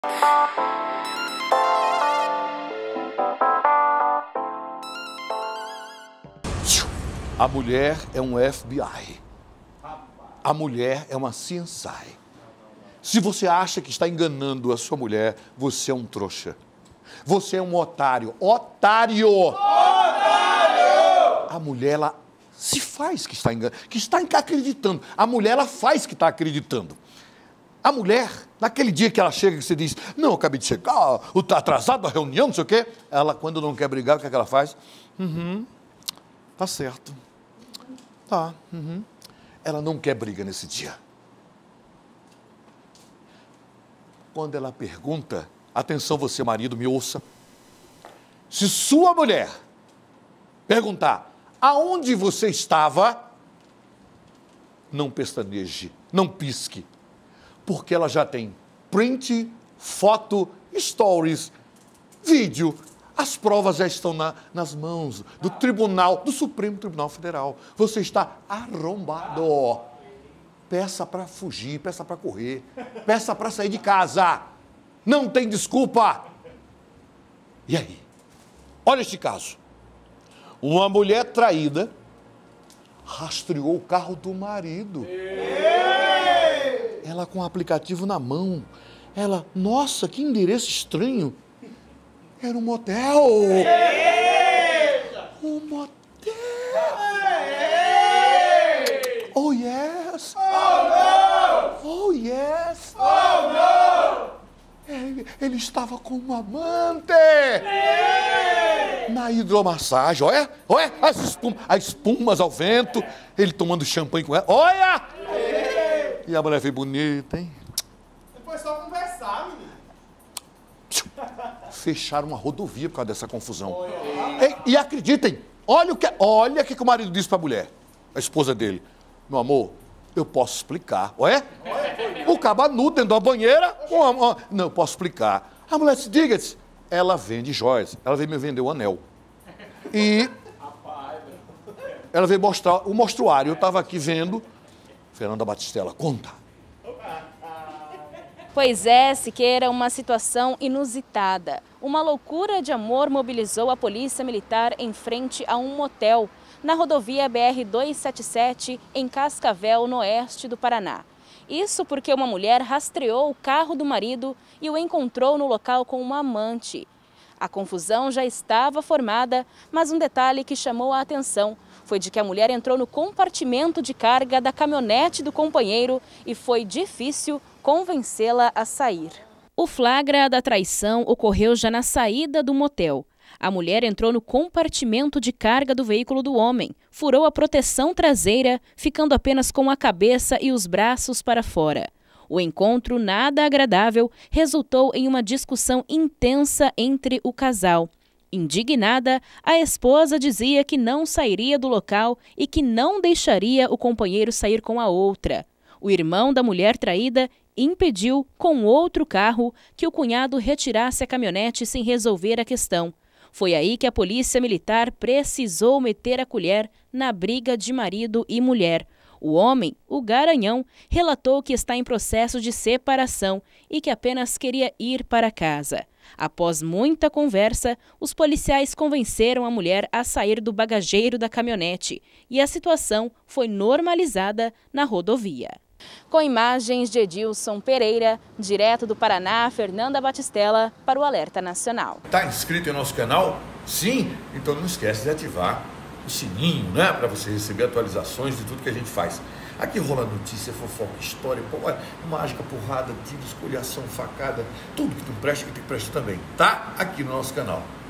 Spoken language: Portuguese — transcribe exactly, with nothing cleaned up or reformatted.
A mulher é um F B I. A mulher é uma C S I. Se você acha que está enganando a sua mulher, você é um trouxa. Você é um otário. Otário! Otário! A mulher, ela se faz que está enganando, que está acreditando. A mulher, ela faz que está acreditando. A mulher, naquele dia que ela chega e você diz, não, eu acabei de chegar, está atrasado a reunião, não sei o quê. Ela, quando não quer brigar, o que é que ela faz? Uhum, tá certo. Tá, uhum. Ela não quer briga nesse dia. Quando ela pergunta, atenção você marido, me ouça. Se sua mulher perguntar, aonde você estava? Não pestaneje, não pisque. Porque ela já tem print, foto, stories, vídeo. As provas já estão na, nas mãos do Tribunal, do Supremo Tribunal Federal. Você está arrombado. Peça para fugir, peça para correr, peça para sair de casa. Não tem desculpa. E aí? Olha este caso. Uma mulher traída rastreou o carro do marido. Ela com o aplicativo na mão. Ela, nossa, que endereço estranho. Era um motel. Um motel. Oh, yes. Oh, no. Oh, yes. Oh, no. Ele, ele estava com um amante. Na hidromassagem, olha, olha as, espuma, as espumas ao vento. Ele tomando champanhe com ela, olha. E a mulher veio bonita, hein? Foi só conversar, menino. Fecharam uma rodovia por causa dessa confusão. E, e acreditem, olha o que, olha o que o marido disse para a mulher, a esposa dele. Meu amor, eu posso explicar. Olha, o cabo nu dentro da banheira. Uma, uma, não, eu posso explicar. A mulher disse, diga-se, ela vende joias. Ela veio me vender o anel. E ela veio mostrar o mostruário. Eu estava aqui vendo. Fernanda Batistella, conta. Pois é, Siqueira, uma situação inusitada. Uma loucura de amor mobilizou a polícia militar em frente a um motel, na rodovia B R duzentos e setenta e sete, em Cascavel, no oeste do Paraná. Isso porque uma mulher rastreou o carro do marido e o encontrou no local com uma amante. A confusão já estava formada, mas um detalhe que chamou a atenção foi de que a mulher entrou no compartimento de carga da caminhonete do companheiro e foi difícil convencê-la a sair. O flagra da traição ocorreu já na saída do motel. A mulher entrou no compartimento de carga do veículo do homem, furou a proteção traseira, ficando apenas com a cabeça e os braços para fora. O encontro nada agradável resultou em uma discussão intensa entre o casal. Indignada, a esposa dizia que não sairia do local e que não deixaria o companheiro sair com a outra. O irmão da mulher traída impediu, com outro carro, que o cunhado retirasse a caminhonete sem resolver a questão. Foi aí que a polícia militar precisou meter a colher na briga de marido e mulher. O homem, o Garanhão, relatou que está em processo de separação e que apenas queria ir para casa. Após muita conversa, os policiais convenceram a mulher a sair do bagageiro da caminhonete e a situação foi normalizada na rodovia. Com imagens de Edilson Pereira, direto do Paraná, Fernanda Batistella, para o Alerta Nacional. Está inscrito em nosso canal? Sim? Então não esquece de ativar o sininho, né? Para você receber atualizações de tudo que a gente faz. Aqui rola notícia, fofoca, história, mágica, porrada, tiro, escolhação, facada, tudo que tu presta que tu presta também, tá? Aqui no nosso canal.